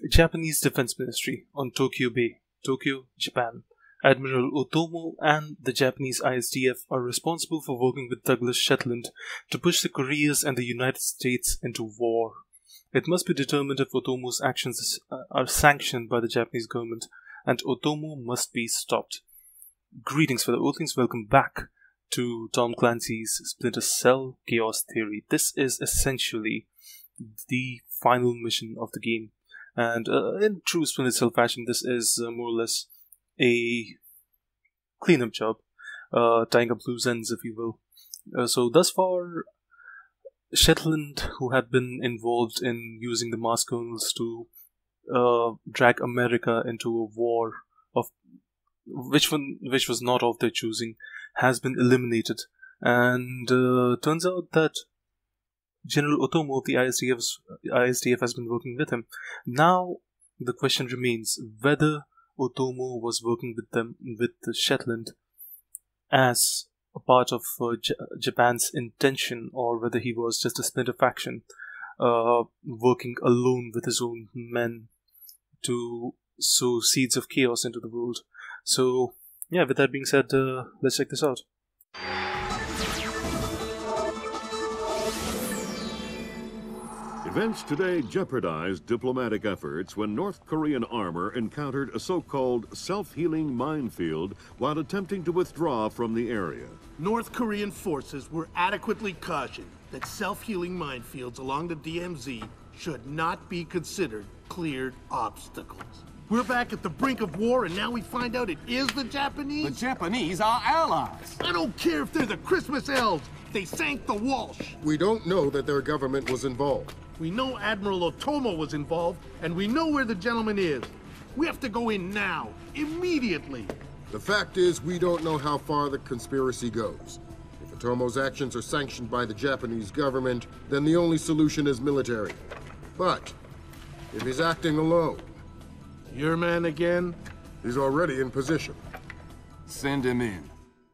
Japanese Defense Ministry on Tokyo Bay, Tokyo, Japan. Admiral Otomo and the Japanese I-SDF are responsible for working with Douglas Shetland to push the Koreas and the United States into war. It must be determined if Otomo's actions are sanctioned by the Japanese government, and Otomo must be stopped. Greetings fellow Earthlings, welcome back to Tom Clancy's Splinter Cell Chaos Theory. This is essentially the final mission of the game, and in true Splinter Cell fashion, this is more or less a cleanup job, tying up loose ends, if you will. So thus far, Shetland, who had been involved in using the Masse Kernels to drag America into a war of which was not of their choosing, has been eliminated, and turns out that General Otomo of the ISDF has been working with him. Now the question remains whether Otomo was working with the Shetland as a part of Japan's intention, or whether he was just a splinter faction working alone with his own men to sow seeds of chaos into the world. So yeah, with that being said, let's check this out. Events today jeopardized diplomatic efforts when North Korean armor encountered a so-called self-healing minefield while attempting to withdraw from the area. North Korean forces were adequately cautioned that self-healing minefields along the DMZ should not be considered cleared obstacles. We're back at the brink of war, and now we find out it is the Japanese? The Japanese are allies. I don't care if they're the Christmas elves. They sank the Walsh. We don't know that their government was involved. We know Admiral Otomo was involved, and we know where the gentleman is. We have to go in now, immediately. The fact is, we don't know how far the conspiracy goes. If Otomo's actions are sanctioned by the Japanese government, then the only solution is military. But if he's acting alone... Your man again? He's already in position. Send him in.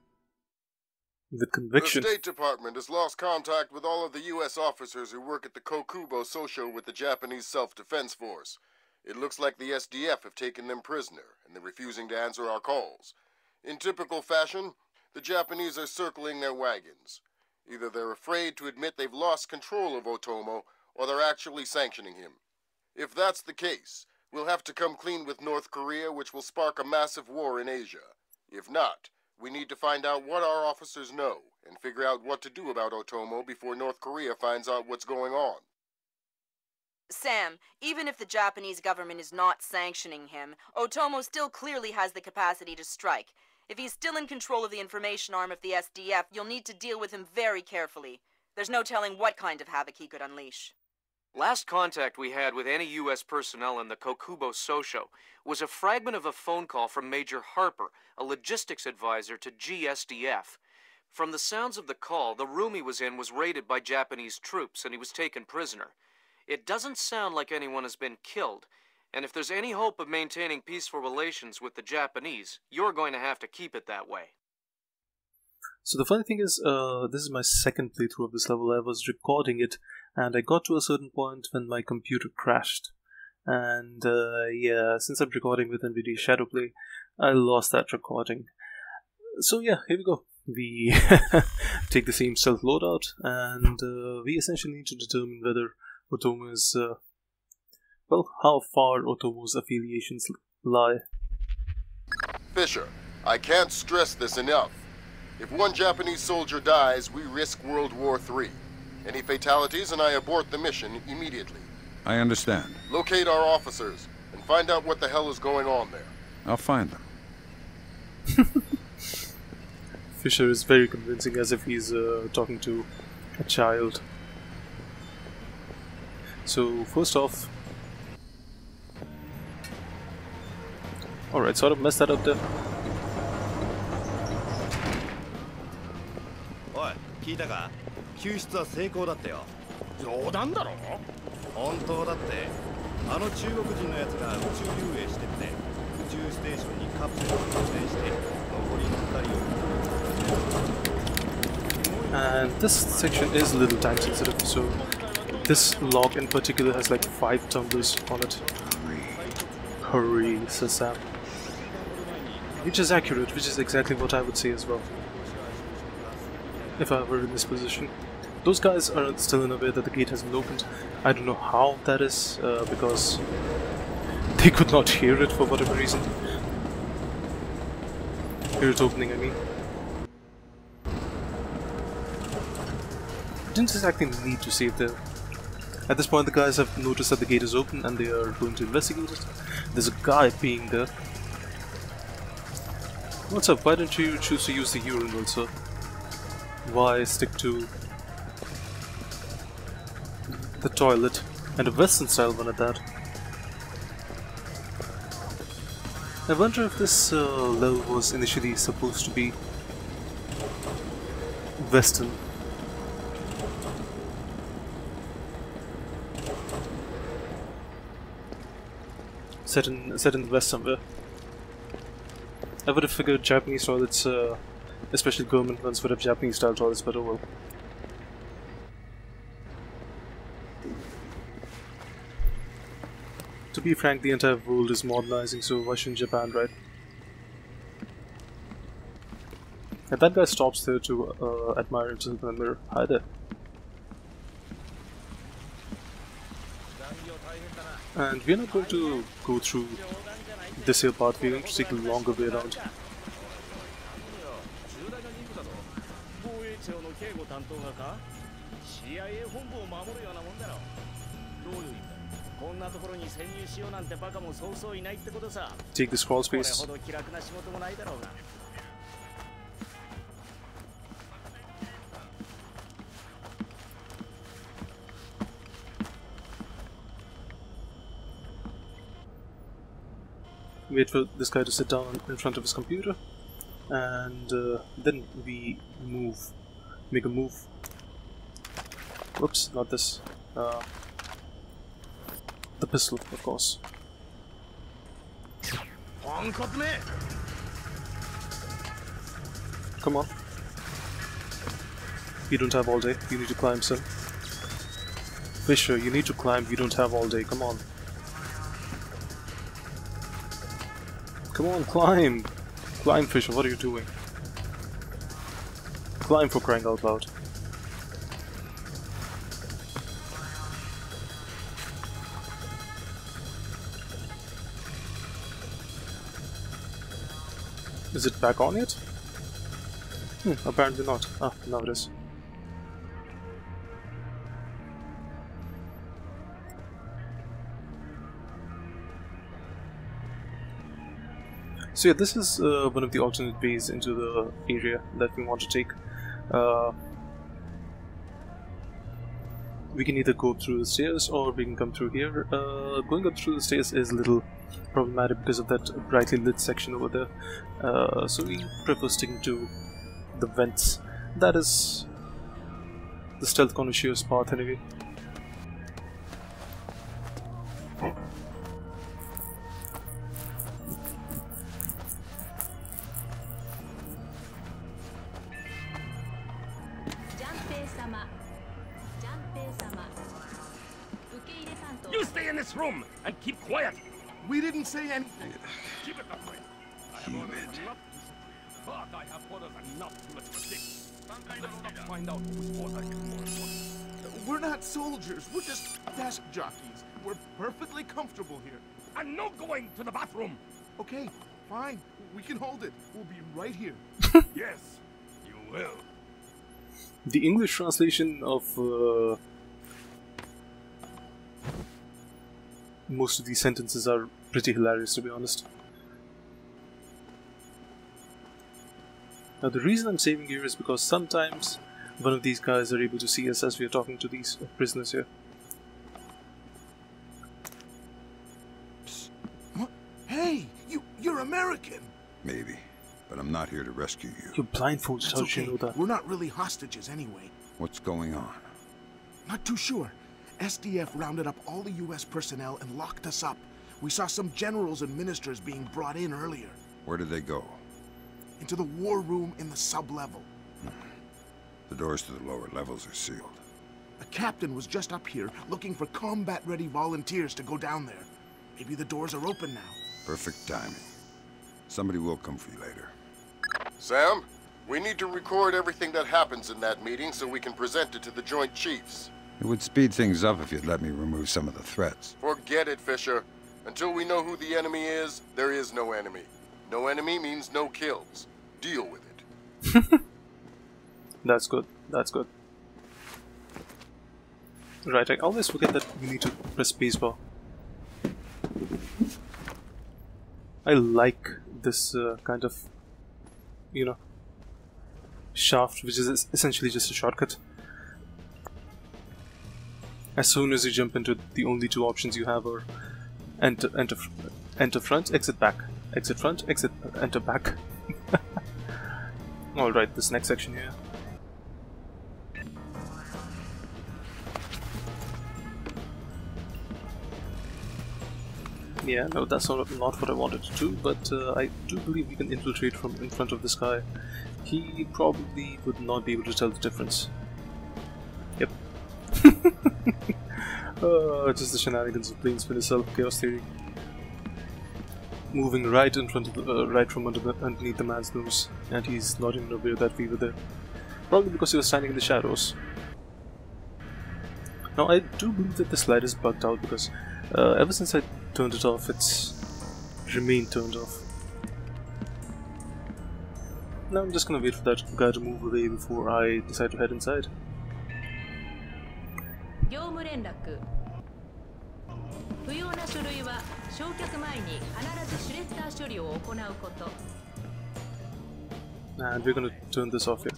With conviction. The State Department has lost contact with all of the U.S. officers who work at the Kokubo Sosho with the Japanese Self-Defense Force. It looks like the SDF have taken them prisoner, and they're refusing to answer our calls. In typical fashion, the Japanese are circling their wagons. Either they're afraid to admit they've lost control of Otomo, or they're actually sanctioning him. If that's the case, we'll have to come clean with North Korea, which will spark a massive war in Asia. If not, we need to find out what our officers know and figure out what to do about Otomo before North Korea finds out what's going on. Sam, even if the Japanese government is not sanctioning him, Otomo still clearly has the capacity to strike. If he's still in control of the information arm of the SDF, you'll need to deal with him very carefully. There's no telling what kind of havoc he could unleash. Last contact we had with any U.S. personnel in the Kokubo Sosho was a fragment of a phone call from Major Harper, a logistics advisor to GSDF. From the sounds of the call, the room he was in was raided by Japanese troops and he was taken prisoner. It doesn't sound like anyone has been killed, and if there's any hope of maintaining peaceful relations with the Japanese, you're going to have to keep it that way. So the funny thing is, this is my second playthrough of this level. I was recording it, and I got to a certain point when my computer crashed. And yeah, since I'm recording with NVIDIA Shadowplay, I lost that recording. So yeah, here we go. We take the same stealth loadout, and we essentially need to determine whether Otomo is, well, how far Otomo's affiliations lie. Fisher, I can't stress this enough. If one Japanese soldier dies, we risk World War III. Any fatalities and I abort the mission immediately. I understand. Locate our officers and find out what the hell is going on there. I'll find them. Fisher is very convincing, as if he's talking to a child. So, first off... Alright, sort of messed that up there. 聞いたか？救出は成功だったよ。 冗談だろ？ 本当だって。あの中国人のやつが宇宙遊泳してって宇宙ステーションにカプセルを発電して残りの2人を。 And this section is a little time sensitive, so this log in particular has like 5 tumblers on it. Hurry, says Sam. Which is accurate, which is exactly what I would say as well. If I were in this position. Those guys are still unaware that the gate has been opened. I don't know how that is, because they could not hear it for whatever reason. Hear it opening, I mean. Didn't exactly need to save there. At this point the guys have noticed that the gate is open and they are going to investigate it. There's a guy peeing there. What's up, why don't you choose to use the urinal, sir? Why stick to the toilet, and a western style one at that? I wonder if this level was initially supposed to be western. Set in the west somewhere. I would have figured Japanese toilets, especially government ones, would have Japanese style toilets, but oh well. To be frank, the entire world is modernizing, so why shouldn't Japan, right? And that guy stops there to admire himself in the mirror. Hi there. And we're not going to go through this here path, we're going to take a longer way around. Take this crawl space. Wait for this guy to sit down in front of his computer, and then we move. Make a move. Whoops, not this. The pistol, of course. Come on. You don't have all day. You need to climb, son. Fisher, you need to climb. You don't have all day. Come on. Come on, climb! Climb, Fisher, what are you doing? Climb, for crying out loud. Is it back on yet? Apparently not. Ah, now it is. So yeah, this is one of the alternate ways into the area that we want to take. We can either go through the stairs or we can come through here. Going up through the stairs is a little problematic because of that brightly lit section over there. So we prefer sticking to the vents. That is the stealth connoisseur's path anyway. You stay in this room and keep quiet. We didn't say anything. Keep it that way. I have orders enough, but I have orders enough to let you stick. Let's not find out whose order is more important. We're not soldiers. We're just desk jockeys. We're perfectly comfortable here. I'm not going to the bathroom. Okay, fine. We can hold it. We'll be right here. Yes, you will. The English translation of most of these sentences are pretty hilarious, to be honest. Now the reason I'm saving here is because sometimes one of these guys are able to see us as we are talking to these prisoners here. Psst. What? Hey, you're American! Maybe, but I'm not here to rescue you. You're blindfolded, how did you know that? We're not really hostages anyway. What's going on? Not too sure. SDF rounded up all the US personnel and locked us up. We saw some generals and ministers being brought in earlier. Where did they go? Into the war room in the sub-level. The doors to the lower levels are sealed. A captain was just up here looking for combat-ready volunteers to go down there. Maybe the doors are open now. Perfect timing. Somebody will come for you later. Sam, we need to record everything that happens in that meeting so we can present it to the Joint Chiefs. It would speed things up if you'd let me remove some of the threats. Forget it, Fisher. Until we know who the enemy is, there is no enemy. No enemy means no kills. Deal with it. That's good. That's good. Right, I always forget that we need to press spacebar. I like this kind of, you know, shaft, which is essentially just a shortcut. As soon as you jump into the only two options you have are enter front, exit back, exit front, exit, enter back. Alright, this next section here. Yeah, no, that's not what I wanted to do, but I do believe we can infiltrate from in front of this guy. He probably would not be able to tell the difference. Yep. Just the shenanigans of playing Splinter Cell Chaos Theory. Moving right in front of the, right from underneath the man's nose, and he's not even aware that we were there. Probably because he was standing in the shadows. Now I do believe that this light is bugged out because ever since I turned it off, it's remained turned off. Now I'm just gonna wait for that guy to move away before I decide to head inside. 業務連絡。不要な書類は焼却前に必ずシュレッダー処理を行うこと。 And we're gonna turn this off here.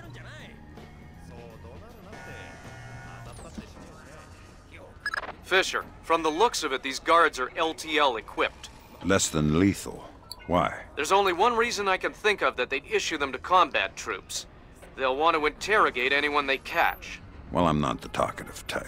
Fisher, from the looks of it, these guards are LTL equipped. Less than lethal. Why? There's only one reason I can think of that they'd issue them to combat troops. They'll want to interrogate anyone they catch. Well, I'm not the talkative type.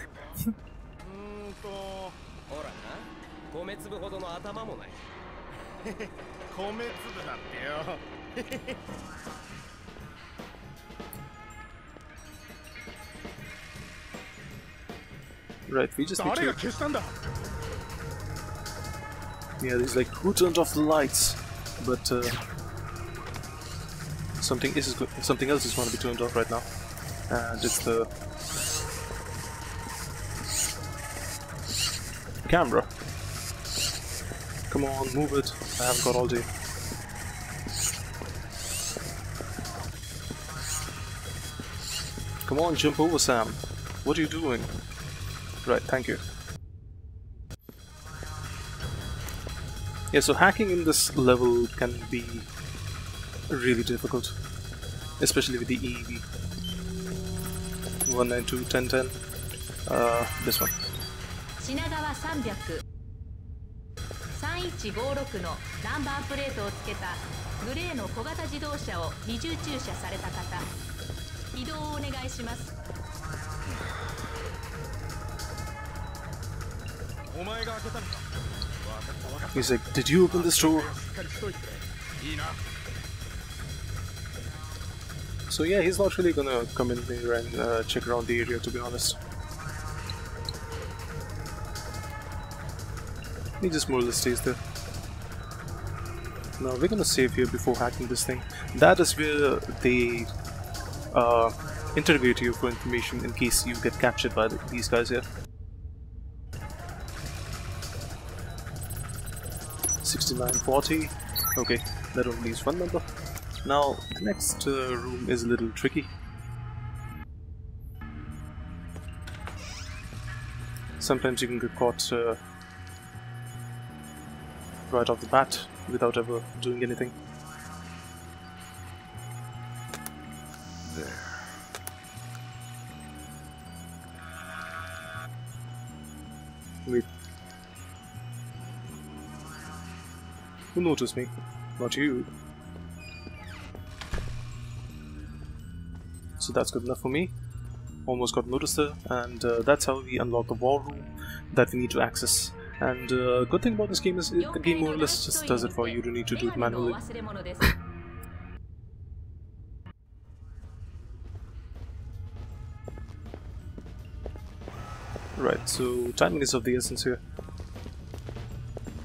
Right, we just need to... Yeah, he's like, who turned off the lights? But something else is going to be turned off right now, and it's the camera. Come on, move it. I haven't got all day. Come on, jump over, Sam. What are you doing? Right, thank you. Yeah, so hacking in this level can be really difficult, especially with the EEV. 192.10.10. This one. 品川300 3156のナンバープレートをつけたグレーの小型自動車を二重駐車された方、移動をお願いします。 He's like, did you open this door? So yeah, he's not really gonna come in here and check around the area, to be honest. He just more or less stays there. Now we're gonna save here before hacking this thing. That is where they interrogate you for information in case you get captured by these guys here. 6940. Okay, that only leaves one number. Now, the next room is a little tricky. Sometimes you can get caught right off the bat without ever doing anything. There. Wait. Who noticed me? Not you. So that's good enough for me. Almost got noticed there, and that's how we unlock the war room that we need to access. And good thing about this game is the game more or less just does it for you. You don't need to do it manually. Right, so timing is of the essence here.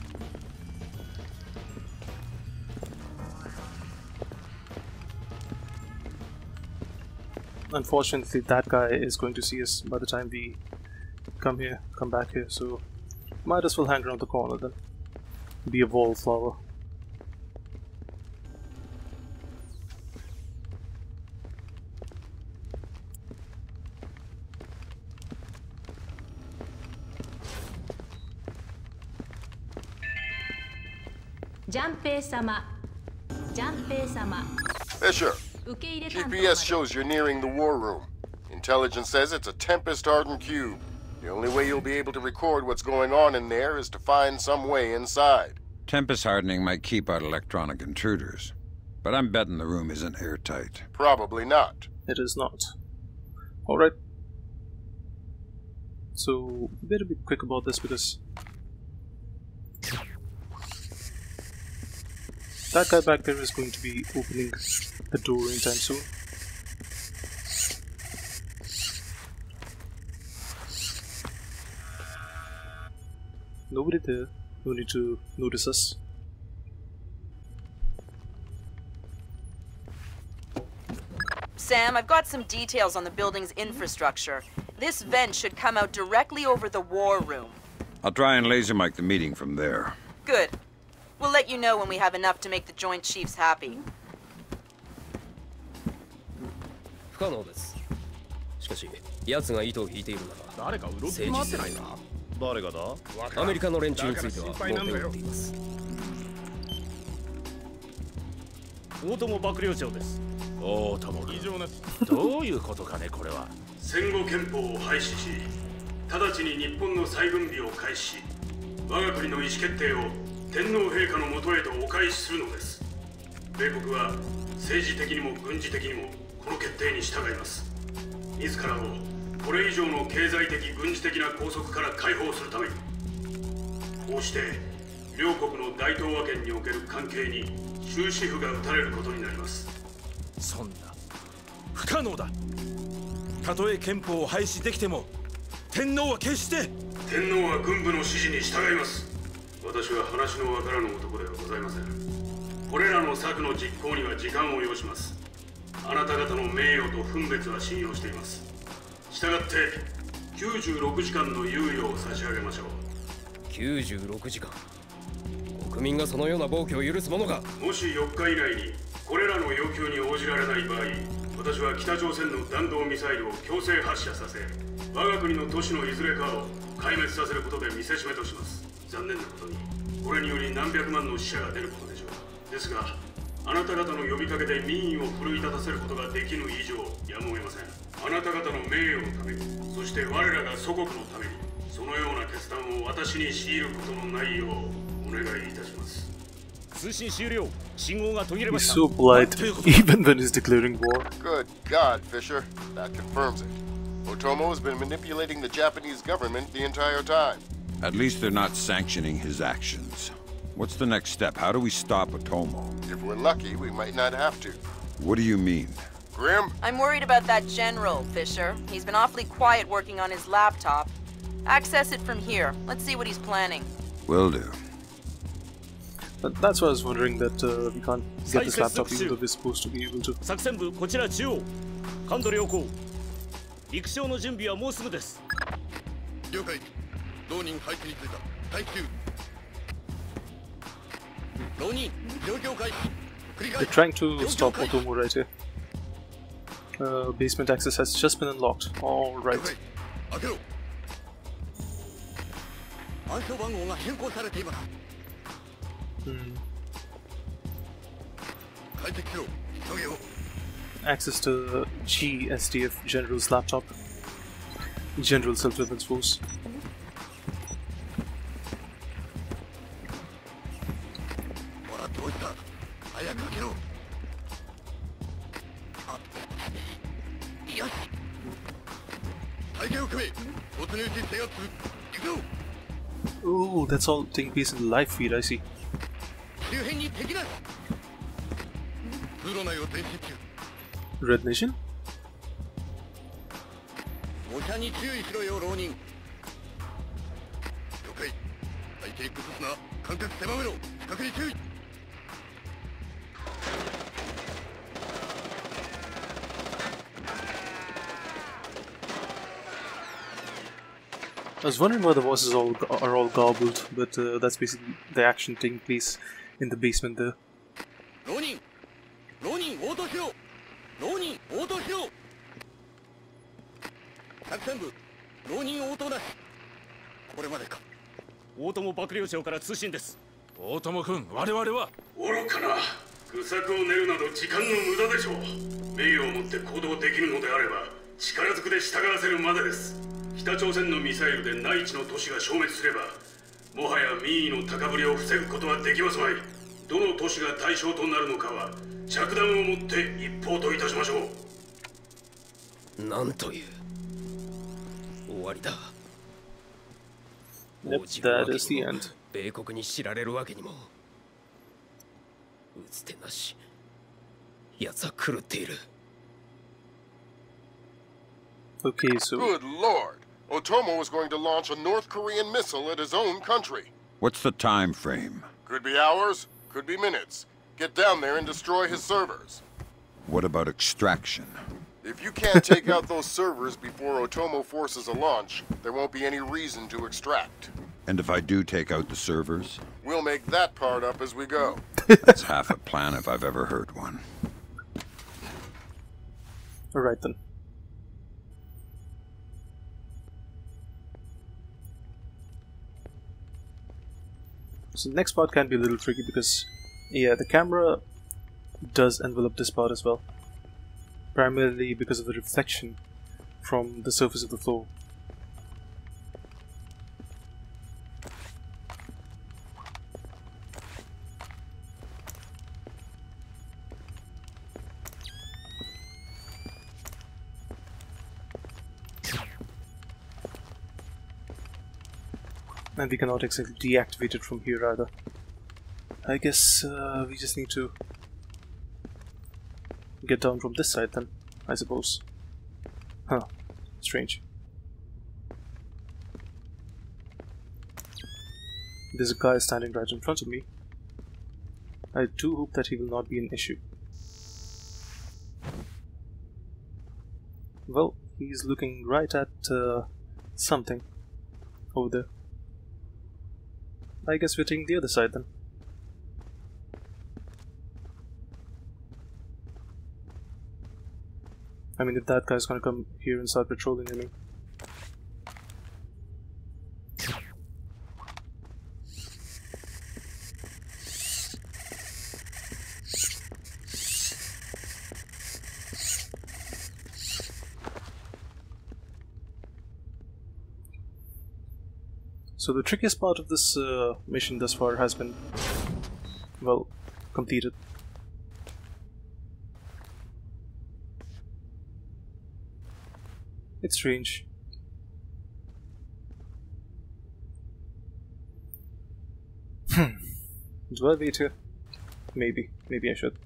unfortunately that guy is going to see us by the time we come back here, so might as well hang around the corner then. Be a wallflower. Fisher, GPS shows you're nearing the war room. Intelligence says it's a Tempest-hardened cube. The only way you'll be able to record what's going on in there is to find some way inside. Tempest hardening might keep out electronic intruders, but I'm betting the room isn't airtight. Probably not. It is not. Alright. So, we better be quick about this because that guy back there is going to be opening the door anytime soon. Nobody there. No need to notice us. Sam, I've got some details on the building's infrastructure. This vent should come out directly over the war room. I'll try and laser mic the meeting from there. Good. We'll let you know when we have enough to make the Joint Chiefs happy. 不可能です。しかし、奴が糸を引いているなら、政治性か。誰がだ？アメリカの連中についてはもう手を打っています。大友幕僚長です。大友君。どういうことかねこれは。 戦後憲法を廃止し、直ちに日本の再軍備を開始し、我が国の意思決定を天皇陛下のもとへとお返しするのです。米国は政治的にも軍事的にもこの決定に従います。自らをこれ以上の経済的軍事的な拘束から解放するために、こうして両国の大東亜圏における関係に終止符が打たれることになります。 そんな不可能だ。たとえ憲法を廃止できても天皇は決して天皇は軍部の指示に従います。私は話のわからぬ男ではございません。これらの策の実行には時間を要します。あなた方の名誉と分別は信用しています。したがって96時間の猶予を差し上げましょう。 96時間。国民がそのような暴挙を許すものか。 もし4日以内にこれらの要求に応じられない場合、私は北朝鮮の弾道ミサイルを強制発射させ、我が国の都市のいずれかを壊滅させることで見せしめとします。残念なことに、これにより何百万の死者が出ることでしょう。ですが、あなた方の呼びかけで民意を奮い立たせることができぬ以上、やむを得ません。あなた方の名誉のために、そして我らが祖国のために、そのような決断を私に強いることのないようお願いいたします。 He's so polite, even when he's declaring war. Good God, Fisher. That confirms it. Otomo has been manipulating the Japanese government the entire time. At least they're not sanctioning his actions. What's the next step? How do we stop Otomo? If we're lucky, we might not have to. What do you mean? Grim? I'm worried about that general, Fisher. He's been awfully quiet working on his laptop. Access it from here. Let's see what he's planning. Will do. But that's why I was wondering that we can't get this laptop even though we're supposed to be able to. 作戦部こちら中央。感度良好。陸将の準備はもうすぐです。 了解。同人配置についた。待機中。同人状況開始。 They're trying to stop Otomo right here. Basement access has just been unlocked. All right. 開けろ。暗証番号が変更されています。開設しろ。急げよ。 Access to G-SDF General's laptop. General Self-Defense Force. Oh, that's all taking place in the live feed, I see. Red Nation? I was wondering why the voices are all garbled, but that's basically the action taking place in the basement there. Yep, that is the end. Okay, so... Good lord! Otomo is going to launch a North Korean missile at his own country. What's the time frame? Could be hours, could be minutes. Get down there and destroy his servers. What about extraction? If you can't take out those servers before Otomo forces a launch, there won't be any reason to extract. And if I do take out the servers? We'll make that part up as we go. That's half a plan if I've ever heard one. Alright then. So the next part can be a little tricky because, yeah, the camera does envelop this part as well. Primarily because of the reflection from the surface of the floor. And we cannot exactly deactivate it from here either. I guess we just need to get down from this side then, I suppose. Huh, strange. There's a guy standing right in front of me. I do hope that he will not be an issue. Well, he's looking right at something over there. I guess we're taking the other side then. I mean, if that guy's gonna come here and start patrolling me. So the trickiest part of this mission thus far has been, well, completed. It's strange. Do I wait here? Maybe. Maybe I should.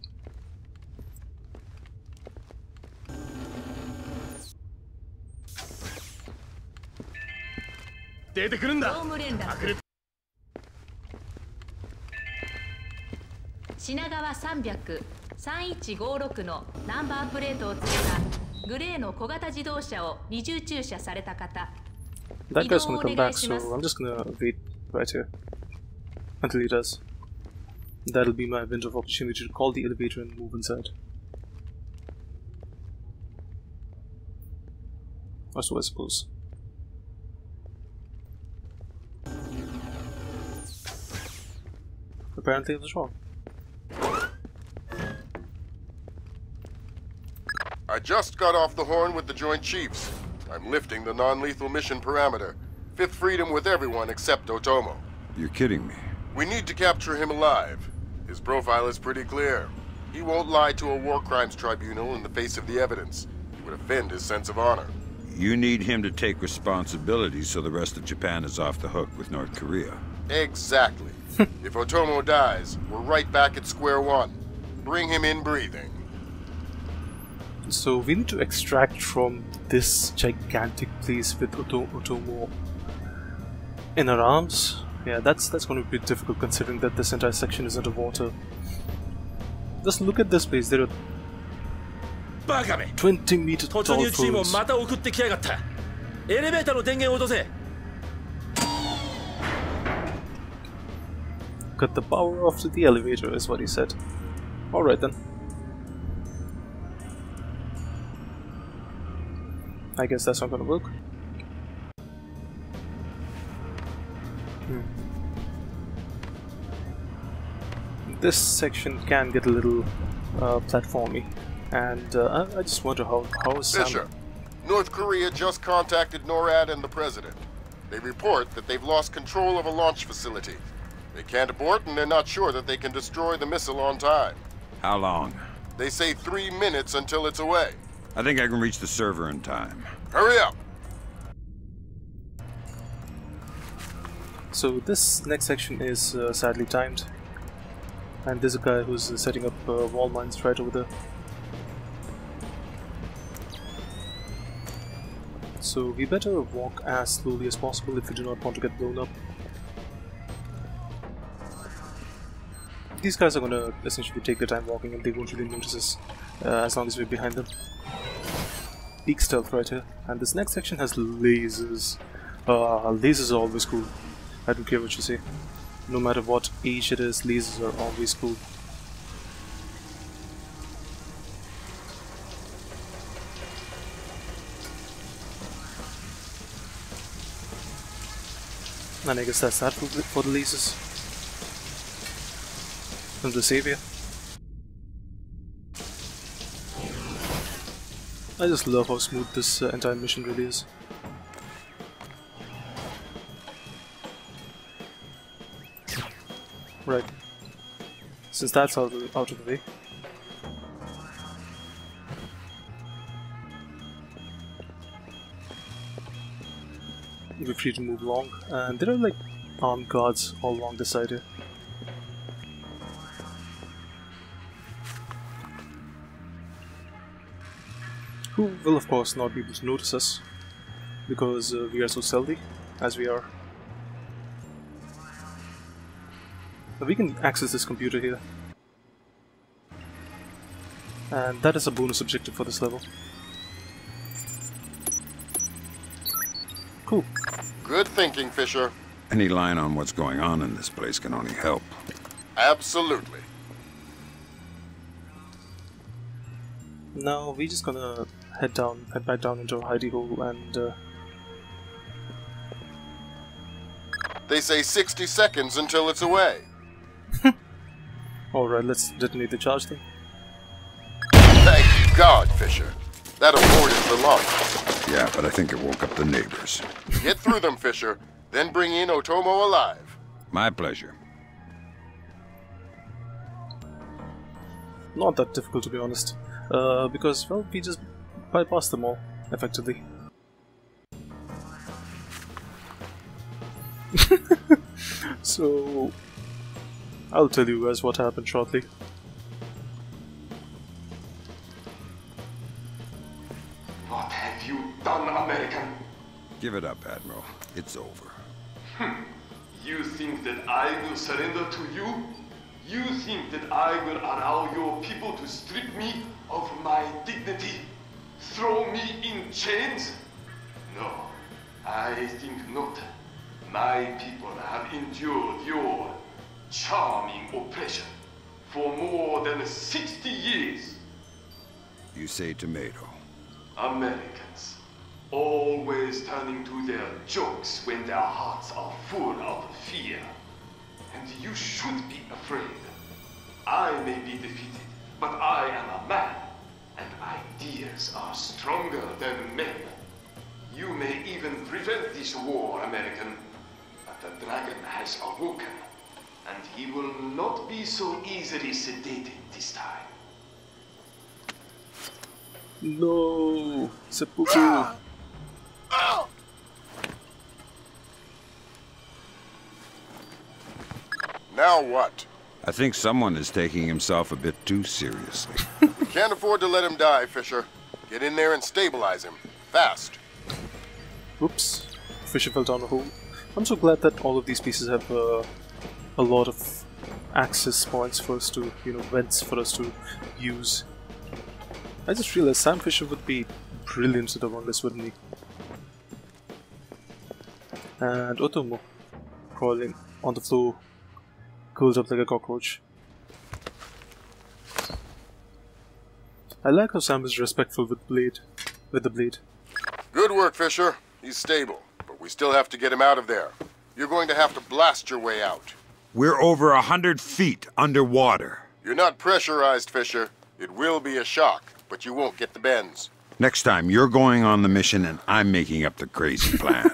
品川300、3156のナンバープレートをつけたグレーの小型自動車を二重駐車された方、 That guy's gonna come back, so I'm just gonna wait right here until he does. That'll be my window of opportunity to call the elevator and move inside. Or so I suppose. Apparently I was wrong. I just got off the horn with the Joint Chiefs. I'm lifting the non-lethal mission parameter. Fifth freedom with everyone except Otomo. You're kidding me. We need to capture him alive. His profile is pretty clear. He won't lie to a war crimes tribunal in the face of the evidence. It would offend his sense of honor. You need him to take responsibility so the rest of Japan is off the hook with North Korea. Exactly. If Otomo dies, we're right back at square one. Bring him in breathing. So we need to extract from this gigantic place with Otomo in our arms. Yeah, that's going to be difficult considering that this entire section is underwater. Just look at this place. There are 20-meter tall floors. Cut the power off to the elevator is what he said. Alright then. I guess that's not gonna work. This section can get a little platformy, and I just wonder how is Sam... Fisher, North Korea just contacted NORAD and the President. They report that they've lost control of a launch facility. They can't abort, and they're not sure that they can destroy the missile on time. How long? They say 3 minutes until it's away. I think I can reach the server in time. Hurry up! So this next section is sadly timed. And there's a guy who's setting up wall mines right over there. So we better walk as slowly as possible if we do not want to get blown up. These guys are gonna essentially take their time walking and they won't really notice us as long as we're behind them. Peak stealth right here. And this next section has lasers. Lasers are always cool. I don't care what you say. No matter what age it is, lasers are always cool. And I guess that's that for the lasers. From the savior. I just love how smooth this entire mission really is. Right. Since that's out of the way. We're free to move along, and there are like armed guards all along the side here. Who will of course not be able to notice us, because we are so stealthy, as we are. We can access this computer here. And that is a bonus objective for this level. Cool. Good thinking, Fisher. Any line on what's going on in this place can only help. Absolutely. Now we're just gonna head back down into our hidey hole and They say 60 seconds until it's away. Alright, let's detonate the charge thing. Thank God, Fisher. That aborted the launch. Yeah, but I think it woke up the neighbors. Get through them, Fisher, then bring in Otomo alive. My pleasure. Not that difficult, to be honest. Because, well, we just bypassed them all, effectively. So, I'll tell you guys what happened shortly. What have you done, American? Give it up, Admiral. It's over. You think that I will surrender to you? You think that I will allow your people to strip me of my dignity? Throw me in chains? No, I think not. My people have endured your charming oppression for more than 60 years. You say tomato. Americans, always turning to their jokes when their hearts are full of fear. And you should be afraid. I may be defeated, but I am a man, and ideas are stronger than men. You may even prevent this war, American, but the dragon has awoken, and he will not be so easily sedated this time. No, seppuku. Now what? I think someone is taking himself a bit too seriously. Can't afford to let him die, Fisher. Get in there and stabilize him. Fast. Oops. Fisher fell down a hole. I'm so glad that all of these pieces have a lot of access points for us to, vents for us to use. I just realized Sam Fisher would be brilliant among this, wouldn't he? And Otomo crawling on the floor curled up like a cockroach. I like how Sam is respectful with the blade. Good work, Fisher. He's stable, but we still have to get him out of there. You're going to have to blast your way out. We're over 100 feet underwater. You're not pressurized, Fisher. It will be a shock, but you won't get the bends. Next time, you're going on the mission and I'm making up the crazy plan.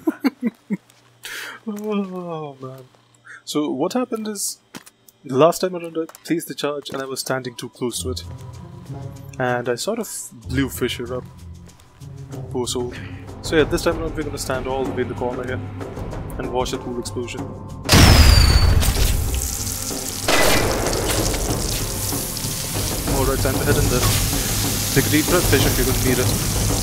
Oh, man. So what happened is, the last time around I placed the charge and I was standing too close to it. And I sort of blew Fisher up. Poor soul. So yeah, this time around we're gonna stand all the way in the corner here and watch a cool explosion. Alright, time to head in there. Take a deep breath, Fisher, if you're gonna need it.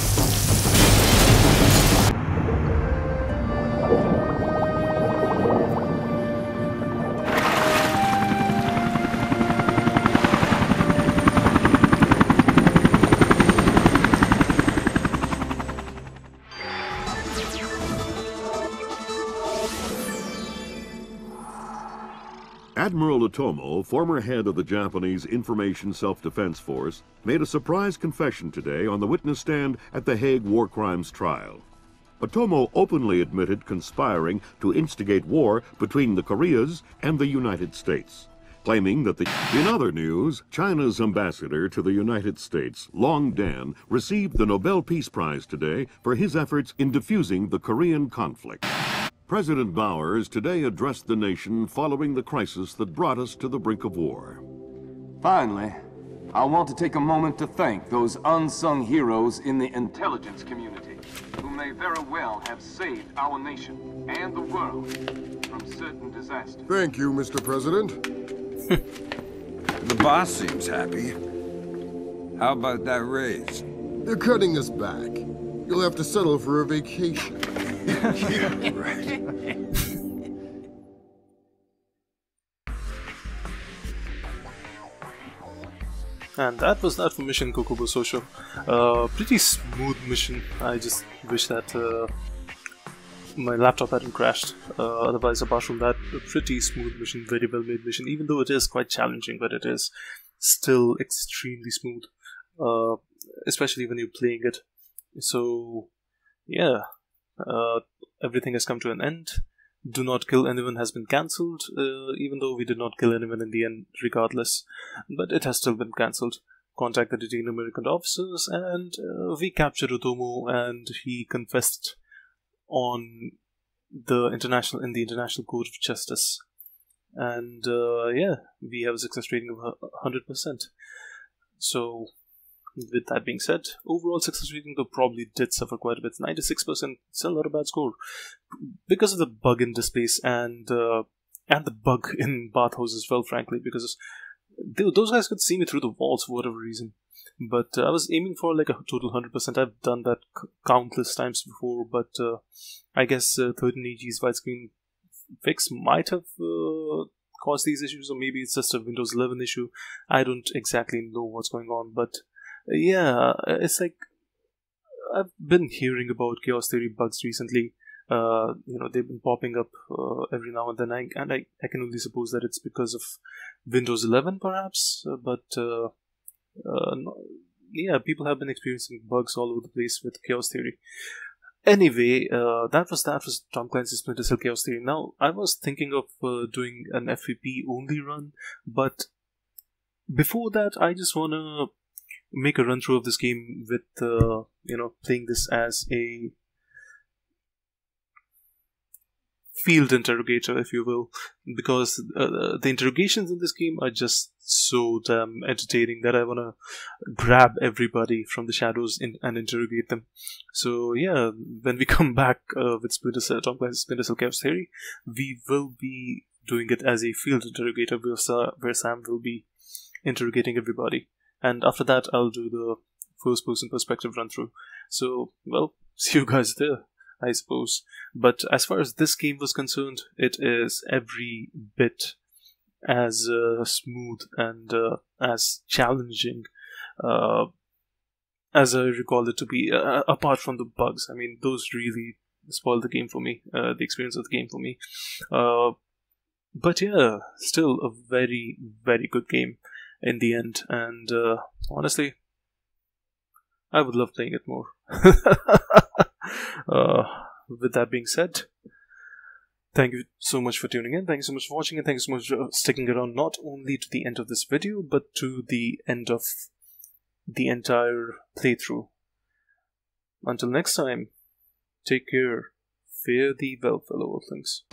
Admiral Otomo, former head of the Japanese Information Self-Defense Force, made a surprise confession today on the witness stand at the Hague War Crimes trial. Otomo openly admitted conspiring to instigate war between the Koreas and the United States, claiming that In other news, China's ambassador to the United States, Long Dan, received the Nobel Peace Prize today for his efforts in diffusing the Korean conflict. President Bowers today addressed the nation following the crisis that brought us to the brink of war. Finally, I want to take a moment to thank those unsung heroes in the intelligence community who may very well have saved our nation and the world from certain disasters. Thank you, Mr. President. The boss seems happy. How about that raise? They're cutting us back. You'll have to settle for a vacation. Yeah, right. And that was that for Mission Kokubo Sosho. Pretty smooth mission. I just wish that my laptop hadn't crashed. Otherwise, apart from that, a pretty smooth mission, very well made mission. Even though it is quite challenging, but it is still extremely smooth. Especially when you're playing it. So, yeah. Everything has come to an end. Do not kill anyone has been cancelled, even though we did not kill anyone in the end regardless. But it has still been cancelled. Contact the detained American officers, and we captured Otomo, and he confessed on the International Court of Justice. And yeah, we have a success rating of 100%. So, with that being said, overall success rating though probably did suffer quite a bit. 96%, still not a bad score. Because of the bug in Displace and the bug in Bathhouse as well, frankly, because those guys could see me through the walls for whatever reason. But I was aiming for like a total 100%. I've done that countless times before, but I guess 1380's widescreen fix might have caused these issues, or maybe it's just a Windows 11 issue. I don't exactly know what's going on, but yeah, it's like I've been hearing about Chaos Theory bugs recently. They've been popping up every now and then, and I can only suppose that it's because of Windows 11, perhaps. Yeah, people have been experiencing bugs all over the place with Chaos Theory. Anyway, that was Tom Clancy's Splinter Cell Chaos Theory. Now, I was thinking of doing an FVP only run, but before that, I just wanna make a run through of this game with playing this as a field interrogator, if you will, because the interrogations in this game are just so damn entertaining that I want to grab everybody from the shadows and interrogate them. So yeah, when we come back with Splinter Cell Chaos Theory, we will be doing it as a field interrogator where Sam will be interrogating everybody. And after that, I'll do the first-person perspective run-through. So, well, see you guys there, I suppose. But as far as this game was concerned, it is every bit as smooth and as challenging as I recall it to be, apart from the bugs. I mean, those really spoiled the game for me, the experience of the game for me. But yeah, still a very, very good game in the end, and honestly, I would love playing it more. With that being said, thank you so much for tuning in, thank you so much for watching, and thank you so much for sticking around not only to the end of this video, but to the end of the entire playthrough. Until next time, take care, fare thee well, fellow Earthlings.